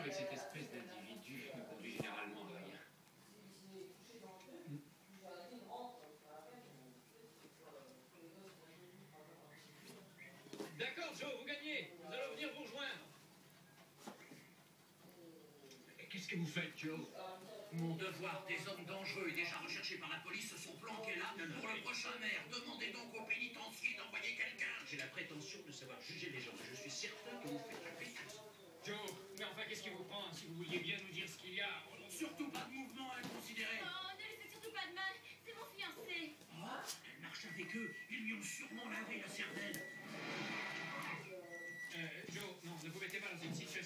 avec cette espèce d'individu ne conduit généralement à rien. D'accord, Joe, vous gagnez. Nous allons venir vous rejoindre. Qu'est-ce que vous faites, Joe? Mon devoir, des hommes dangereux et déjà recherchés par la police sont planqués là pour le prochain maire. Demandez donc au pénitencier d'envoyer quelqu'un. J'ai la prétention de savoir juger les gens. Je suis certain que vous faites la bêtise. Joe, mais enfin, qu'est-ce qui vous prend? Si vous vouliez bien nous dire ce qu'il y a. Surtout pas de mouvement inconsidéré. Oh, ne lui faites surtout pas de mal. C'est mon fiancé. Oh, elle marche avec eux. Ils lui ont sûrement lavé la cervelle. Joe, non, ne vous mettez pas dans une situation